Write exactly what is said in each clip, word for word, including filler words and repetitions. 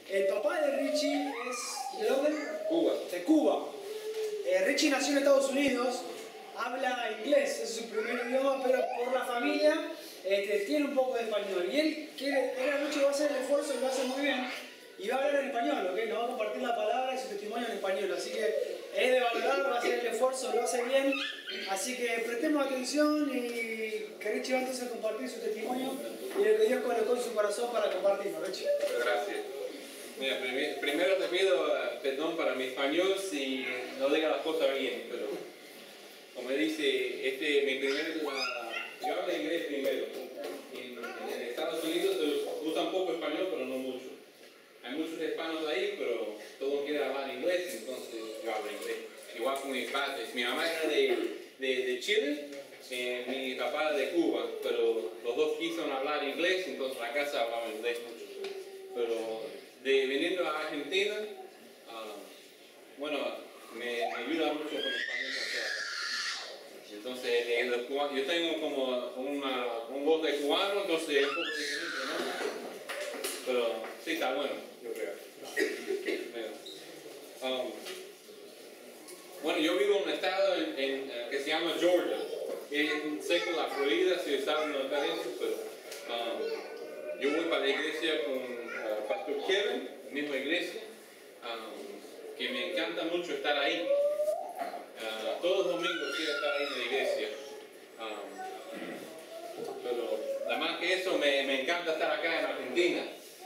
El papá de Richie es... ¿de dónde? Cuba. De Cuba. Eh, Richie nació en Estados Unidos, habla inglés, es su primer idioma, pero por la familia este, tiene un poco de español. Y él quiere, él anoche va a hacer el esfuerzo y lo hace muy bien. Y va a hablar en español, ¿ok? Nos va a compartir la palabra y su testimonio en español. Así que es de valorar, va a hacer el esfuerzo, lo hace bien. Así que prestemos atención y que Richie va entonces a compartir su testimonio y lo que Dios colocó en su corazón para compartirlo. Richie. Gracias. Mira, prim primero te pido uh, perdón para mi español si no digo las cosas bien, pero como dice, este mi primer, uh, yo hablo inglés primero. En, en Estados Unidos se usa un poco español, pero no mucho. Hay muchos hispanos ahí, pero todos quieren hablar inglés, entonces yo hablo inglés. Igual con mis padres. Mi mamá era de, de, de Chile, eh, mi papá de Cuba, pero los dos quisieron hablar inglés, entonces en la casa hablaba inglés mucho. Pero de viniendo a Argentina, uh, bueno, me, me ayuda mucho con el español. Entonces, de, de, yo tengo como una, un voz de cubano, entonces es un poco diferente, ¿no? Pero sí, está bueno, yo creo. Um, bueno, yo vivo en un estado en, en, uh, que se llama Georgia. Es seco la Florida, si saben no está eso, pero um, yo voy para la iglesia con uh, Pastor Kevin, la misma iglesia, um, que me encanta mucho estar ahí. Uh, todos los domingos quiero estar ahí en la iglesia. Um, pero además que eso, me, me encanta estar acá en Argentina.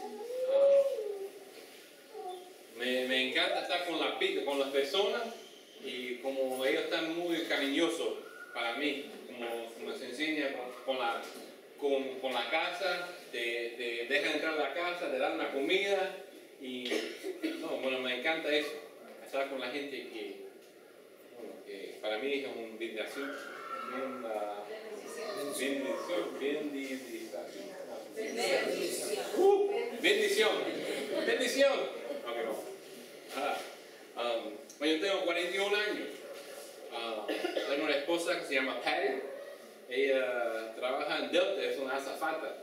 Me, me encanta estar con, la, con las personas y como ellos están muy cariñosos para mí, como, como se enseña con la, con, con la casa, te, te dejan entrar a la casa, te dan una comida y no, bueno, me encanta eso, estar con la gente que, bueno, que para mí es una bendición, una bendición, bendición, bendición, uh, bendición, bendición. Okay, no. ah, um, bueno, yo tengo cuarenta y un años. Uh, tengo una esposa que se llama Patty. Ella trabaja en Delta, es una azafata.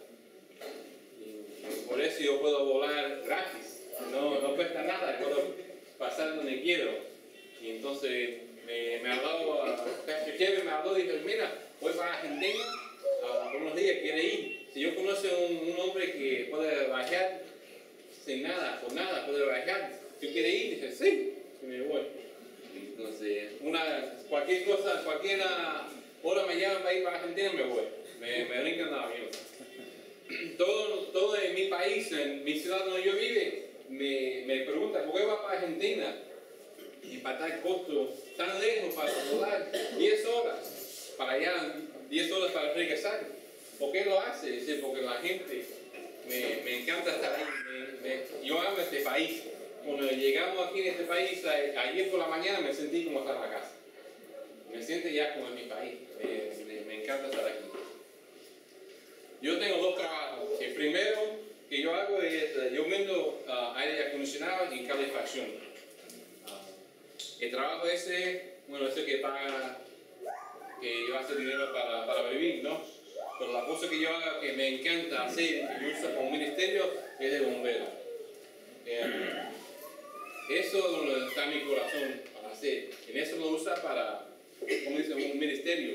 Y por eso yo puedo volar gratis. No, no cuesta nada, puedo pasar donde quiero. Y entonces me, me habló, uh, Pastor Kevin me habló y dijo, mira, voy para Argentina uh, por unos días, quiere ir. Si yo conozco un, un hombre que puede viajar sin nada, por nada, puedo viajar. ¿Tú quieres ir? Dije, sí, y me voy. Entonces, una, cualquier cosa, cualquier hora me llaman para ir para Argentina, me voy. Me, me brincan en el avión. Todo, todo en mi país, en mi ciudad donde yo vivo, me, me preguntan, ¿por qué vas para Argentina? Y para tal costo tan lejos para volar diez horas para allá, diez horas para regresar. ¿Por qué lo hace? Dice, porque la gente, me, me encanta estar ahí. Me, me, yo amo este país. Cuando llegamos aquí en este país, ayer por la mañana me sentí como estar en la casa. Me siento ya como en mi país. Me, me, me encanta estar aquí. Yo tengo dos trabajos. El primero que yo hago es, yo vendo uh, aire acondicionado y calefacción. Uh, el trabajo ese, bueno, ese que paga, que yo hace dinero para, para vivir, ¿no? Pero la cosa que yo hago, que me encanta hacer, que yo uso como ministerio, es de bombero. Eh, eso es donde está mi corazón para hacer. En eso lo usa para, como dice, un ministerio.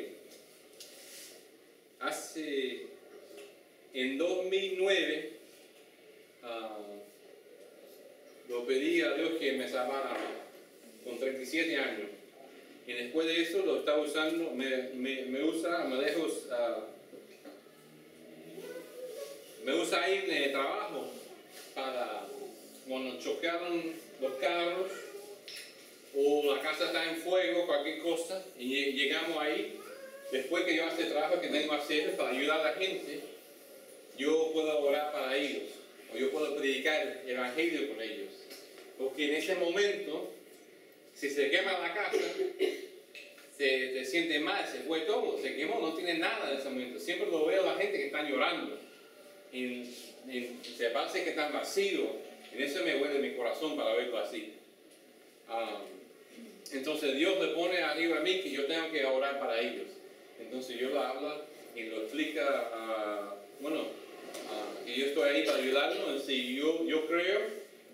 Hace, en dos mil nueve, uh, lo pedí a Dios que me salvara con treinta y siete años. Y después de eso lo está usando, me, me, me usa, me deja, uh, me usa ahí en el trabajo para cuando chocaron los carros o la casa está en fuego, cualquier cosa, y llegamos ahí, después que yo hace el trabajo que tengo que hacer para ayudar a la gente, yo puedo orar para ellos, o yo puedo predicar el evangelio con ellos, porque en ese momento, si se quema la casa, se, se siente mal, se fue todo, se quemó, no tiene nada en ese momento. Siempre lo veo a la gente que está llorando, y, y se parece que están vacíos. En eso me duele mi corazón para verlo así. Um, entonces Dios me pone arriba a mí que yo tengo que orar para ellos. Entonces yo lo hablo y lo explica, uh, bueno, uh, que yo estoy ahí para ayudarlos. Si yo, yo creo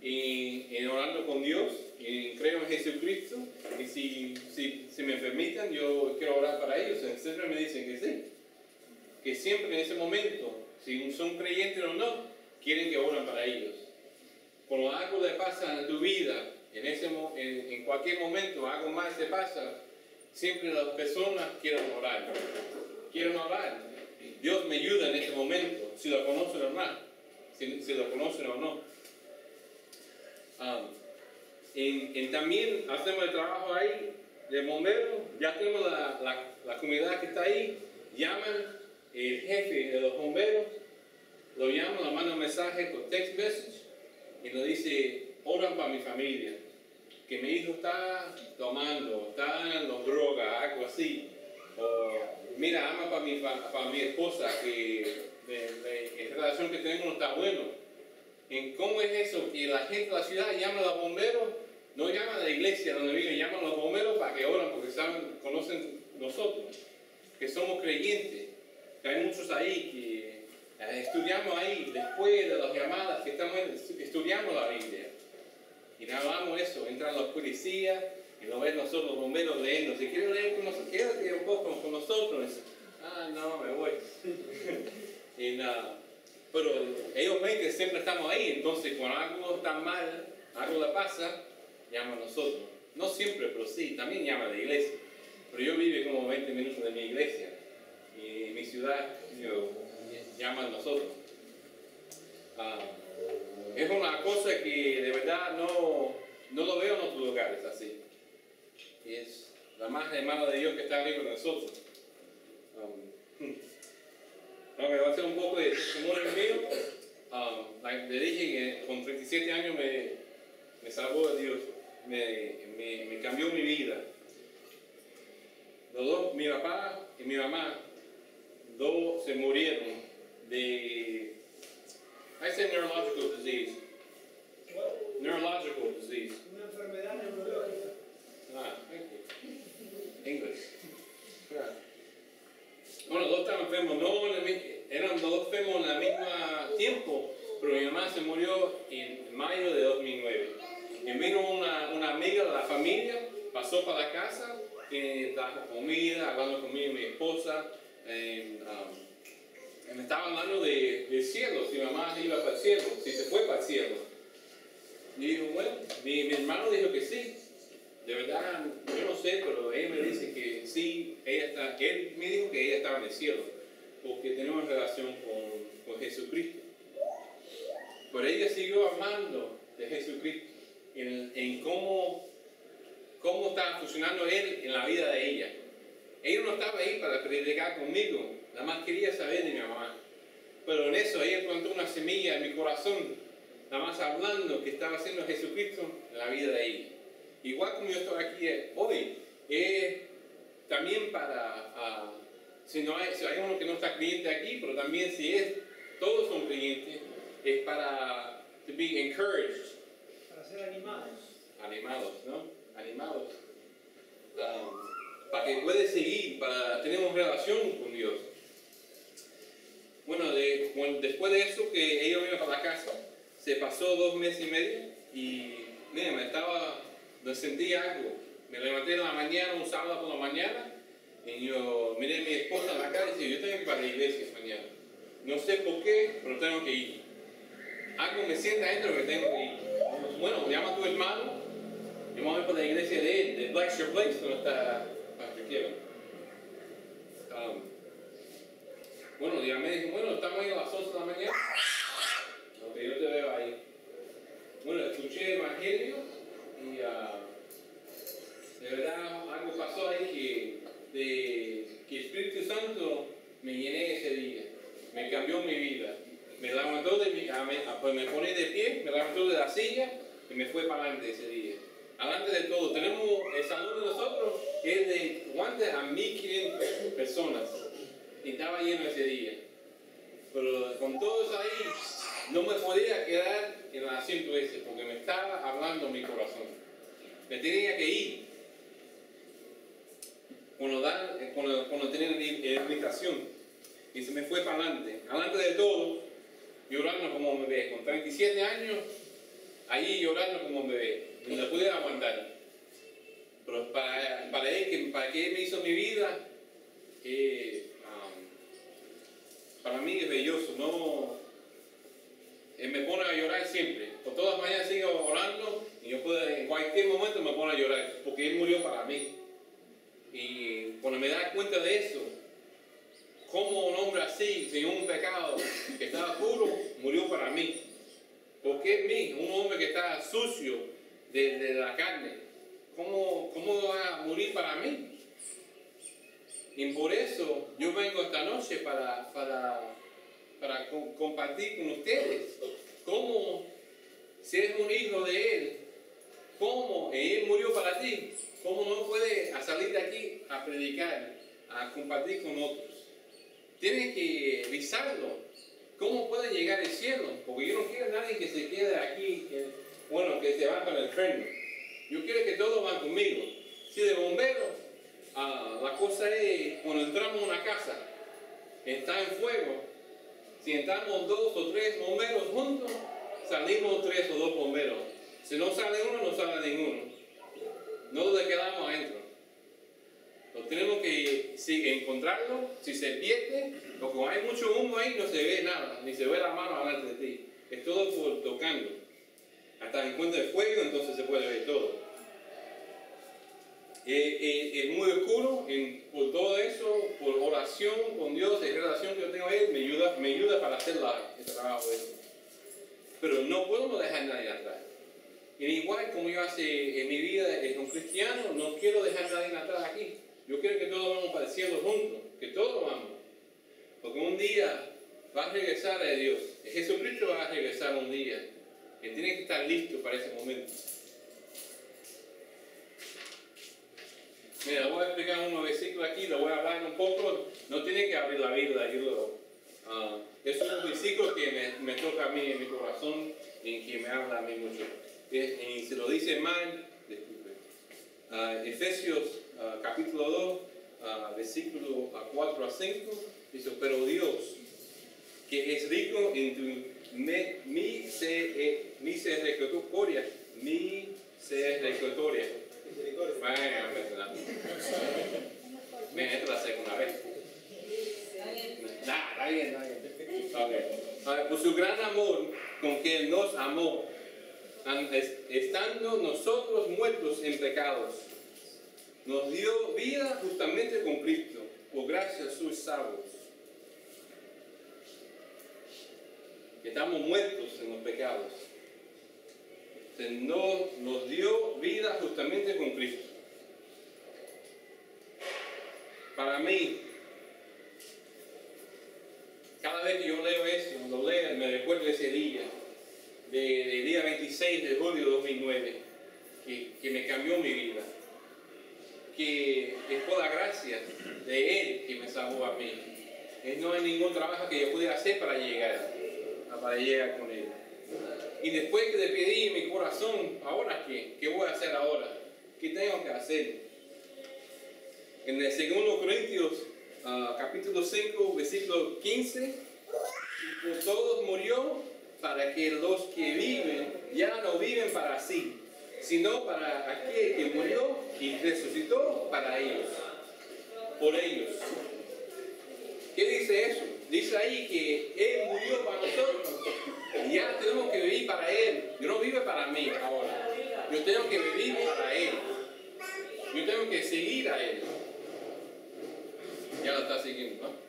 y, y orando con Dios, y creo en Jesucristo, y si, si, si me permiten, yo quiero orar para ellos. Y siempre me dicen que sí, que siempre en ese momento, si son creyentes o no, quieren que oren para ellos. Cuando algo le pasa en tu vida, en, ese, en, en cualquier momento algo más te pasa, siempre las personas quieren orar. Quieren orar. Dios me ayuda en este momento, si lo conocen o no. Si, si lo conocen o no. Um, en, en también hacemos el trabajo ahí de bomberos. Ya tenemos la, la, la comunidad que está ahí. Llaman el jefe de los bomberos, lo llama, le manda un mensaje por text message y nos dice: oran para mi familia, que mi hijo está tomando, está en las drogas, algo así. O mira, ama para mi, para mi esposa, que la relación que tenemos no está bueno. ¿En cómo es eso? Que la gente de la ciudad llama a los bomberos, no llama a la iglesia donde viven, llaman a los bomberos para que oran, porque saben, conocen nosotros, que somos creyentes, que hay muchos ahí que eh, estudiamos ahí, después de las llamadas que estamos estudiamos la Biblia. Y no hablamos eso, entran los policías y lo ven nosotros, los bomberos leyendo. Si quieren leer con nosotros, quédate un poco con nosotros. Ah, no, me voy. y nada. Pero ellos ven que siempre estamos ahí, entonces cuando algo está mal, algo le pasa, llaman a nosotros. No siempre, pero sí, también llaman a la iglesia. Pero yo vivo como veinte minutos de mi iglesia y mi ciudad yo, llaman a nosotros. Uh, es una cosa que de verdad no, no lo veo en otros lugares así. Y es la más hermana de Dios que está arriba de nosotros. Um, No, me va a hacer un poco de testimonio mío. Um, le dije que con treinta y siete años me, me salvó de Dios, me, me, me cambió mi vida. Los dos, mi papá y mi mamá, dos se murieron de, I say neurological disease. What? Neurological disease. Una enfermedad neurológica. Ah, thank you. English. Yeah. Bueno, dos estaban enfermos, no eran dos enfermos al mismo tiempo, pero mi mamá se murió en mayo de dos mil nueve. Y vino una, una amiga de la familia, pasó para la casa, que trajo comida, hablando conmigo y mi esposa, y, um, me estaba hablando de, del cielo, si mi mamá iba para el cielo, si se fue para el cielo. Y dijo, bueno, mi, mi hermano dijo que sí. De verdad, yo no sé, pero ella me dice que sí, ella está, él me dijo que ella estaba en el cielo, porque tenemos relación con, con Jesucristo. Pero ella siguió hablando de Jesucristo, en, en cómo, cómo estaba funcionando Él en la vida de ella. Ella no estaba ahí para predicar conmigo, nada más quería saber de mi mamá. Pero en eso ella plantó una semilla en mi corazón, nada más hablando que estaba haciendo Jesucristo en la vida de ella. Igual como yo estoy aquí hoy, eh, también para, uh, si, no hay, si hay uno que no está creyente aquí, pero también si es, todos son creyentes, es para to be encouraged. Para ser animados. Animados, ¿no? Animados. Um, para que puedas seguir, para tener una relación con Dios. Bueno, de, bueno, después de eso que ella vino para la casa, se pasó dos meses y medio y, mira, me estaba... No sentí algo. Me levanté en la mañana, un sábado por la mañana, y yo miré a mi esposa en la cara y dije, yo tengo que ir para la iglesia mañana. No sé por qué, pero tengo que ir. Algo me sienta adentro que tengo que ir. Bueno, llama a tu hermano, yo me voy para la iglesia de él, de Bless Your Place, donde está Pastor Kevin. Um, bueno, ya me dije, bueno, estamos ahí a las once de la mañana. Ok, yo te veo ahí. Bueno, escuché el evangelio. Y uh, de verdad algo pasó ahí que, de, que el Espíritu Santo me llené ese día, me cambió mi vida, me levantó de mi, a, a, pues me pone de pie, me levantó de la silla y me fue para adelante ese día. Adelante de todo, tenemos el salón de nosotros que es de ¿cuántas? A mil quinientas personas y estaba lleno ese día. Pero con todos ahí no me podía quedar en el asiento ese porque me estaba hablando mi corazón. Me tenía que ir. Cuando, dan, cuando, cuando tenía la invitación y se me fue para adelante. Adelante de todo, llorando como me ve, con treinta y siete años, ahí llorando como un bebé, no lo pude aguantar. Pero para, para, él, que, para que Él me hizo mi vida, eh, um, para mí es belloso, no, Él me pone a llorar siempre. Por todas mañanas sigo orando y yo puedo, en cualquier momento me pone a llorar, porque Él murió para mí. Y cuando me da cuenta de eso, como un hombre así, sin un pecado, que estaba puro, murió para mí. Porque es mí, un hombre que está sucio de, de la carne, ¿cómo, ¿cómo va a morir para mí? Y por eso yo vengo esta noche para, para, para co compartir con ustedes cómo, si eres un hijo de Él, cómo Él murió para ti, cómo no puedes salir de aquí a predicar, a compartir con otros. Tienes que avisarlo. ¿Cómo pueden llegar al cielo? Porque yo no quiero a nadie que se quede aquí, que, bueno, que se va para el tren. Yo quiero que todos van conmigo. Si de bombero, uh, la cosa es, cuando entramos a una casa, está en fuego, si entramos dos o tres bomberos juntos, salimos tres o dos bomberos. Si no sale uno, no sale ninguno. No nos quedamos adentro. Lo tenemos que si, encontrarlo, si se pierde, o como hay mucho humo ahí, no se ve nada, ni se ve la mano delante de ti. Es todo por tocando. Hasta en cuenta de fuego, entonces se puede ver todo. Eh, eh, es muy oscuro, en, por todo eso, por oración con Dios, en relación que yo tengo a Él, me ayuda, me ayuda para hacer la, el trabajo de eso. Pero no podemos dejar a nadie atrás. Y igual como yo hace en mi vida como cristiano, no quiero dejar a nadie atrás aquí. Yo quiero que todos vamos para el cielo juntos, que todos vamos. Porque un día va a regresar a Dios. Jesucristo va a regresar un día. Él tiene que estar listo para ese momento. Mira, voy a explicar unos versículos aquí, lo voy a hablar un poco. No tiene que abrir la Biblia, yo lo, uh, es un versículo que me, me toca a mí en mi corazón y que me habla a mí mucho. Y, y se lo dice mal, disculpe. Uh, Efesios Uh, capítulo dos, uh, versículo cuatro a cinco, dice, pero Dios, que es rico en tu me, misericordia, misericordia. Vaya, perdón. Me entra la segunda vez. Nah, está bien, está bien. Okay. Uh, por su gran amor con que Él nos amó, estando nosotros muertos en pecados, nos dio vida justamente con Cristo, por gracia sois salvos. Estamos muertos en los pecados. Nos, nos dio vida justamente con Cristo. Para mí, cada vez que yo leo eso, lo leo, me recuerdo ese día, del de día veintiséis de julio de dos mil nueve, que, que me cambió mi vida. Que es por la gracia de Él que me salvó a mí. No hay ningún trabajo que yo pudiera hacer para llegar, para llegar con Él. Y después que le pedí en mi corazón, ¿ahora qué? ¿Qué voy a hacer ahora? ¿Qué tengo que hacer? En el segundo Corintios, uh, capítulo cinco, versículo quince, y por todos murió para que los que viven ya no viven para sí, sino para aquel que murió y resucitó para ellos, por ellos. ¿Qué dice eso? Dice ahí que Él murió para nosotros y ya tenemos que vivir para Él. Yo no vivo para mí ahora. Yo tengo que vivir para Él. Yo tengo que seguir a Él. Ya lo está siguiendo, ¿no?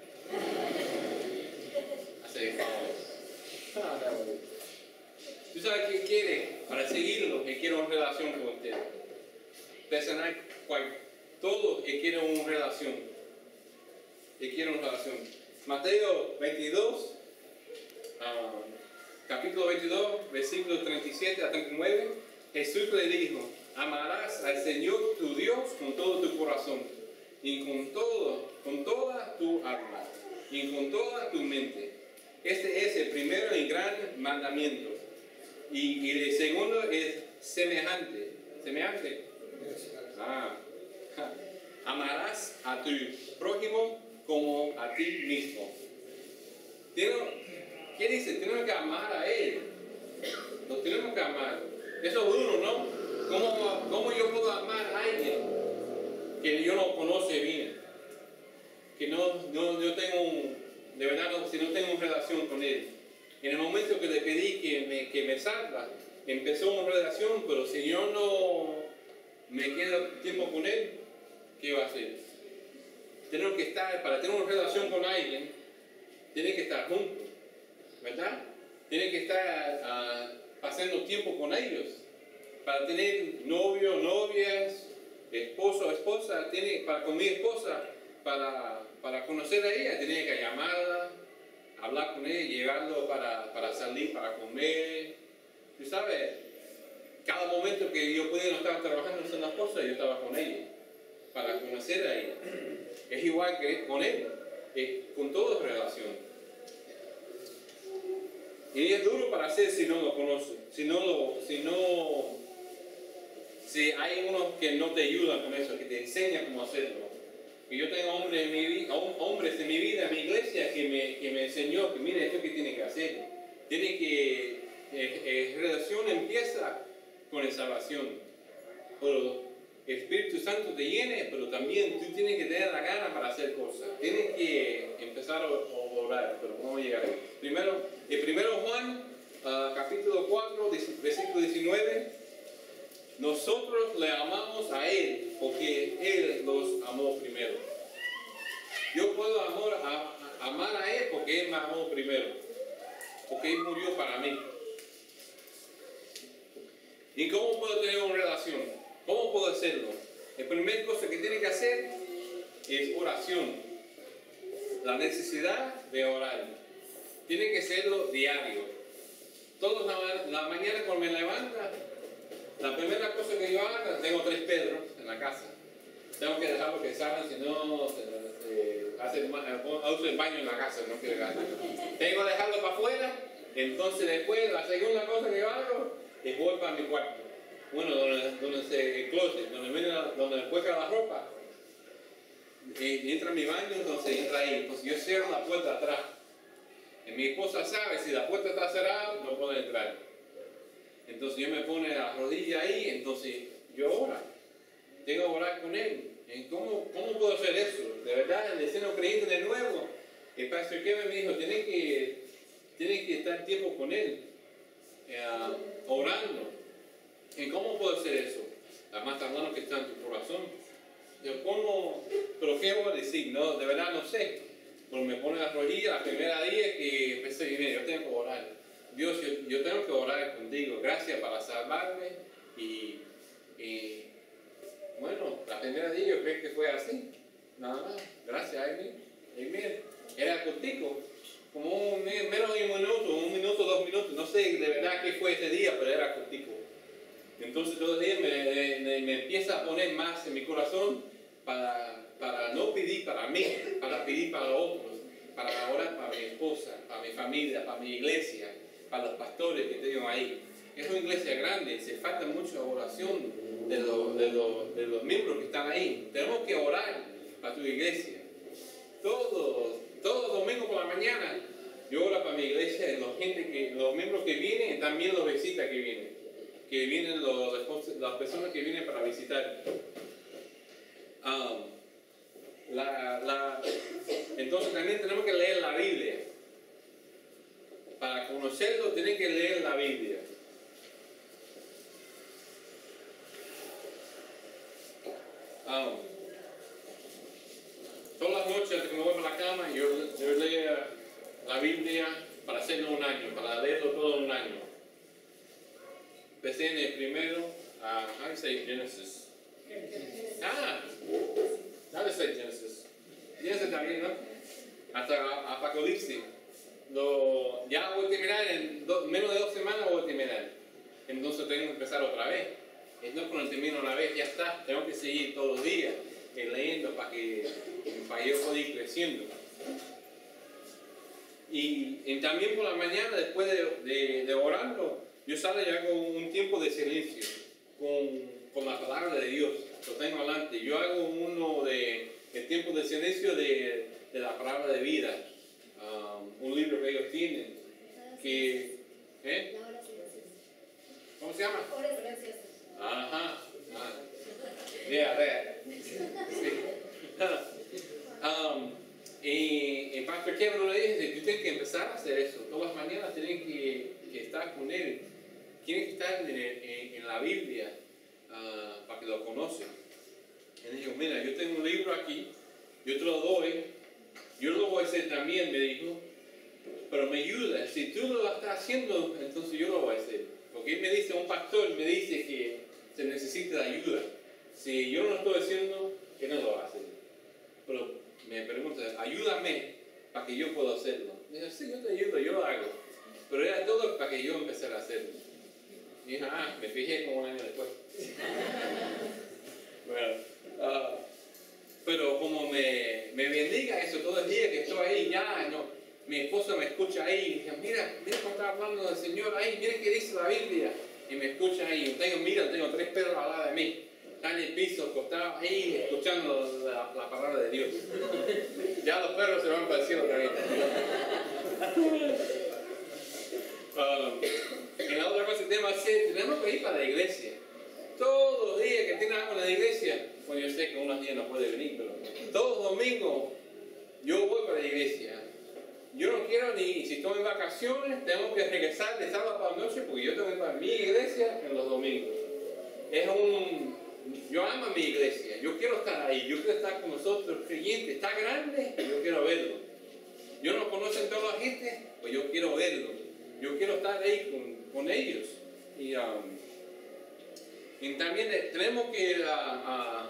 Hace favor. ¿Tú sabes qué quiere? Para seguirlo, que quiere una relación con usted. Personal, cual, todos que quieren una relación. Que quieren una relación. Mateo veintidós, uh, capítulo veintidós, versículos treinta y siete a treinta y nueve. Jesús le dijo, amarás al Señor tu Dios con todo tu corazón, y con todo, con toda tu alma, y con toda tu mente. Este es el primero y gran mandamiento. Y, y el segundo es semejante. ¿Semejante? Ah. Amarás a tu prójimo como a ti mismo. ¿Qué dice? Tenemos que amar a Él. Nos tenemos que amar. Eso es duro, ¿no? ¿Cómo, cómo yo puedo amar a alguien que yo no conoce bien? Que no, no yo tengo un, de verdad, no, si no tengo una relación con él. En el momento que le pedí que me, que me salva, empezó una relación, pero si yo no me quedo tiempo con él, ¿qué va a hacer? Tenemos que estar, para tener una relación con alguien, tienen que estar juntos, ¿verdad? Tienen que estar uh, pasando tiempo con ellos. Para tener novio, novias, esposo, esposa, tiene, para con mi esposa, para, para conocer a ella, tenía que llamarla, hablar con ella, llevarlo para, para salir, para comer. Tú sabes, cada momento que yo podía no estar trabajando en las cosas, yo estaba con ella, para conocer a ella. Es igual que con él, es con toda relación. Y es duro para hacer si no lo conoce, si no lo, si no, si hay unos que no te ayudan con eso, que te enseñan cómo hacerlo. Y yo tengo hombres en mi vida, hombres en mi vida, en mi iglesia, que me, que me enseñó que mire esto que tiene que hacer. Tiene que, eh, eh, relación empieza con la salvación. Pero el Espíritu Santo te llene, pero también tú tienes que tener la gana para hacer cosas. Tienes que empezar a orar, pero vamos a llegar ahí. Primero, el primero Juan, uh, capítulo cuatro, versículo diecinueve. Nosotros le amamos a Él porque Él los amó primero. Yo puedo amor, a, a, amar a Él porque Él me amó primero. Porque Él murió para mí. ¿Y cómo puedo tener una relación? ¿Cómo puedo hacerlo? La primera cosa que tiene que hacer es oración. La necesidad de orar. Tiene que serlo diario. Todas las la mañana cuando me levanta, la primera cosa que yo hago, tengo tres perros en la casa. Tengo que dejarlos que salgan, si no se, se hace uso el baño en la casa, no quiero ganar. Tengo que dejarlos para afuera, entonces después la segunda cosa que yo hago es voy para mi cuarto. Bueno, donde, donde se el closet, donde, viene la, donde cuelga la ropa. Y entra a mi baño, entonces entra ahí. Entonces yo cierro la puerta atrás. Y mi esposa sabe, si la puerta está cerrada, no puede entrar. Entonces yo me pone la rodilla ahí, entonces yo oro. Tengo que orar con él. ¿Cómo, cómo puedo hacer eso? De verdad, el siendo creyente de nuevo, el pastor Kevin me dijo, tienes que, tienes que estar tiempo con él, uh, orando. ¿Y cómo puedo hacer eso? La más hablando que está en tu corazón. Yo, ¿cómo? ¿Pero qué voy a decir? No, de verdad no sé. Cuando me pone la rodilla, la primera día que empecé, y mira, yo tengo que orar. Dios, yo, yo tengo que orar contigo. Gracias para salvarme. Y, y bueno, la primera día yo creo que fue así. Nada más. Gracias, Amen. Amen. Era contigo. Como un, menos de un minuto, un minuto, dos minutos. No sé de verdad qué fue ese día, pero era contigo. Entonces todos los días me, me, me empieza a poner más en mi corazón para, para no pedir para mí, para pedir para otros, para orar para mi esposa, para mi familia, para mi iglesia, para los pastores que tengo ahí. Es una iglesia grande, se falta mucha oración de los, de, los, de los miembros que están ahí. Tenemos que orar para tu iglesia. Todos, todos los domingos por la mañana yo oro para mi iglesia, los, gente que, los miembros que vienen y también los visitas que vienen. Que vienen los, las personas que vienen para visitar. Um, la, la, entonces también tenemos que leer la Biblia. Para conocerlo tienen que leer la Biblia. Um, todas las noches antes que me voy para la cama yo, yo leo la Biblia para hacerlo un año, para leerlo todo un año. Empecé en el primero, uh, how do you say Genesis? Ah, how do you say Genesis? Genesis también, ¿no? Hasta Apocalipsis. Lo, ya voy a terminar, en do, menos de dos semanas voy a terminar. Entonces tengo que empezar otra vez. Es no cuando termino una vez, ya está. Tengo que seguir todos los días eh, leyendo para que, para que yo pueda ir creciendo. Y, y también por la mañana, después de, de, de orarlo, yo salgo y hago un tiempo de silencio con, con la palabra de Dios. Lo tengo adelante. Yo hago uno de el tiempo de silencio de, de la palabra de vida. Um, un libro que ellos tienen. Que, ¿eh? ¿Cómo se llama? Gracias. Ajá. Ah. Yeah, that. Sí. um, y el pastor Kevin le dice, tú tienes que empezar a hacer eso. Todas las mañanas tienes que, que estar con él. Tienes que estar en, en, en la Biblia uh, para que lo conozcan. Él dijo, mira, yo tengo un libro aquí, yo te lo doy, yo lo voy a hacer también, me dijo, pero me ayuda. Si tú lo estás haciendo, entonces yo lo voy a hacer. Porque él me dice, un pastor me dice que se necesita ayuda. Si yo no lo estoy haciendo, él no lo va a hacer. Pero me pregunta, ayúdame para que yo pueda hacerlo. Y yo, sí, yo te ayudo, yo lo hago. Pero era todo para que yo empezara a hacerlo. Y dije, ah, me fijé como un año después. Bueno, uh, pero como me, me bendiga eso todo el día que estoy ahí, ya, no, mi esposa me escucha ahí y dice, mira, mira cómo está hablando del Señor ahí, mira qué dice la Biblia. Y me escucha ahí, yo tengo, mira, tengo tres perros al lado de mí, están en el piso, acostados ahí, escuchando la, la palabra de Dios. Ya los perros se van para el cielo también. Uh, y la otra cosa que tenemos que hacer, tenemos que ir para la iglesia. Todos los días que tiene algo en la iglesia, bueno, yo sé que unos días no puede venir, pero todos los domingos yo voy para la iglesia. Yo no quiero ni, si estoy en vacaciones, tengo que regresar de sábado para la noche porque yo tengo que ir para mi iglesia en los domingos. Es un, yo amo a mi iglesia, yo quiero estar ahí, yo quiero estar con nosotros creyentes, está grande, yo quiero verlo. Yo no conozco a toda la gente, pues yo quiero verlo. Yo quiero estar ahí con, con ellos. Y, um, y también tenemos que, uh, uh,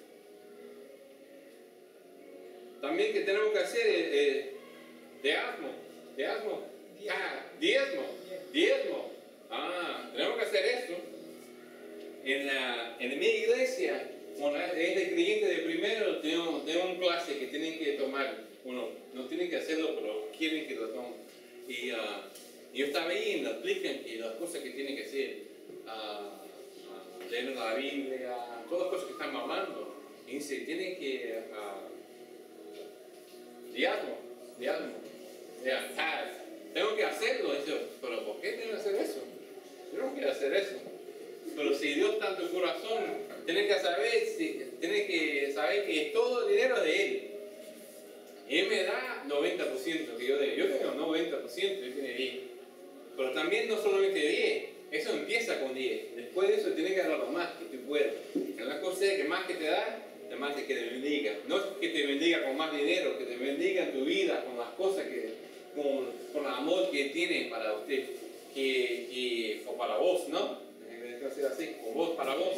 también que tenemos que hacer eh, eh, diezmo, diezmo, ah, diezmo, diezmo. Ah, tenemos que hacer eso. En, la, en mi iglesia, cuando es de creyente de primero, tengo, tengo un clase que tienen que tomar. Bueno, no tienen que hacerlo, pero quieren que lo tomen. Y uh, yo estaba ahí y nos explican que las cosas que tienen que hacer. Uh, leer la Biblia, todas las cosas que están mamando. Y dice, tienen que uh, diezmo, diezmo, yeah, tithe. Tengo que hacerlo. Y yo, pero ¿por qué tengo que hacer eso? Yo no quiero hacer eso. Pero si Dios está en tu corazón, tienes que saber, si, tienes que saber que todo el dinero es de Él. Y Él me da noventa por ciento que yo tengo. Yo tengo noventa por ciento, Él tiene diez. Pero también no solamente diez, eso empieza con diez. Después de eso tienes que dar lo más que tú puedas. La cosa es que más que te da, además de que te bendiga. No es que te bendiga con más dinero, que te bendiga en tu vida, con las cosas que, con, con el amor que tiene para usted, que, que, o para vos, ¿no? Así, con vos, para vos.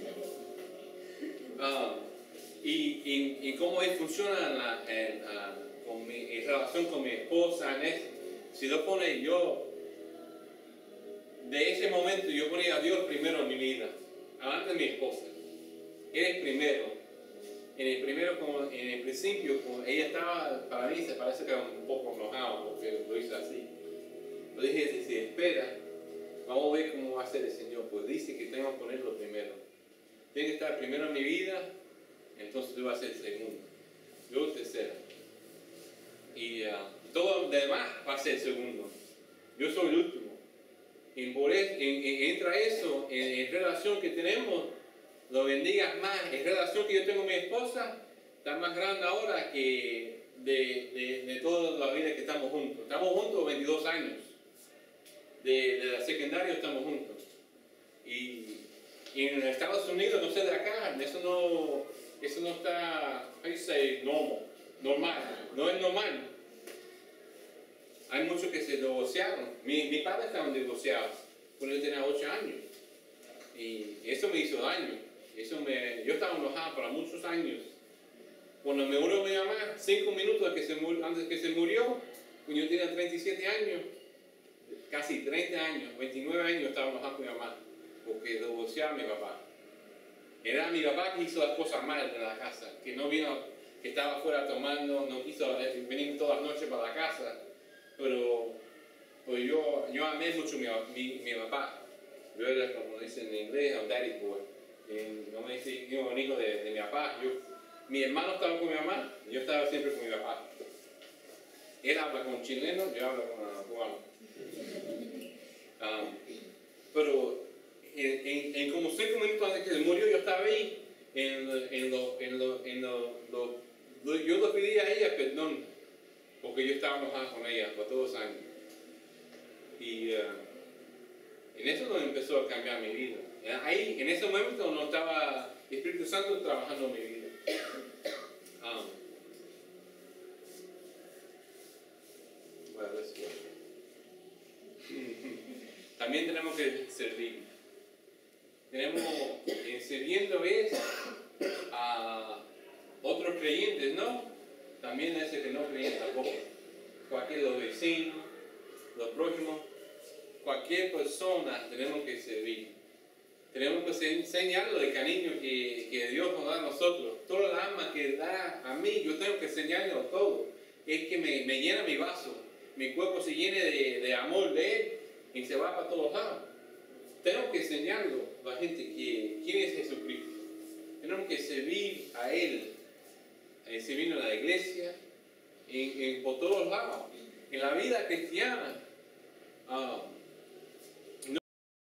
Uh, y, y, y cómo él funciona en, la, en, uh, con mi, en relación con mi esposa, en eso. Si lo pone yo, de ese momento yo ponía a Dios primero en mi vida, antes de mi esposa. Él es primero. En el primero, como en el principio, como ella estaba, para mí se parece que era un poco enojado porque lo hizo así. Lo dije, si espera, vamos a ver cómo va a ser el Señor. Pues dice que tengo que ponerlo primero. Tiene que estar primero en mi vida, entonces tú vas a ser el segundo. Yo tercero. Y uh, todo lo demás va a ser el segundo. Yo soy el último. Y por eso, en, en, entra eso en, en relación que tenemos, lo bendigas más. En relación que yo tengo con mi esposa, está más grande ahora que de, de, de toda la vida que estamos juntos. Estamos juntos veintidós años. De, de la secundaria estamos juntos. Y, y en Estados Unidos, no sé de acá, eso no, eso no está, how you say, normal, normal, no es normal. Hay muchos que se divorciaron. Mi, mi padre estaban divorciados cuando yo tenía ocho años. Y eso me hizo daño. Eso me, yo estaba enojado para muchos años. Cuando me murió mi mamá, cinco minutos que se murió, antes que se murió, cuando yo tenía treinta y siete años, casi treinta años, veintinueve años estaba enojado con mi mamá, porque divorciaba a mi papá. Era mi papá que hizo las cosas malas en la casa, que no vino, que estaba afuera tomando, no quiso venir todas las noches para la casa. Pero pues yo, yo amé mucho a mi, mi, mi papá. Yo era, como dicen en inglés, un daddy boy. Y no me dice, yo un hijo de, de mi papá. Yo, mi hermano estaba con mi mamá, yo estaba siempre con mi papá. Él habla con chileno, yo hablo con uh, cubano. Um, pero en, en, en como cinco minutos antes que se murió, yo estaba ahí. En lo, en lo, en lo, en lo, lo, lo, yo le pedí a ella perdón, porque yo estaba enojado con ella por todos los años. Y uh, en eso no empezó a cambiar mi vida. Ahí, en ese momento, no estaba el Espíritu Santo trabajando en mi vida. Um, well, let's go. También tenemos que servir. Tenemos, en sirviendo es a otros creyentes, ¿no? También ese que no creen tampoco. Cualquier los vecinos, los prójimos, cualquier persona tenemos que servir. Tenemos que enseñarlo el cariño que, que Dios nos da a nosotros. Toda el alma que da a mí, yo tengo que enseñarlo todo. Es que me, me llena mi vaso. Mi cuerpo se llene de, de amor de Él y se va para todos lados. Tenemos que enseñarlo a la gente que, quién es Jesucristo. Tenemos que servir a Él, eh, servir en la iglesia, en, en, por todos lados. En la vida cristiana, uh,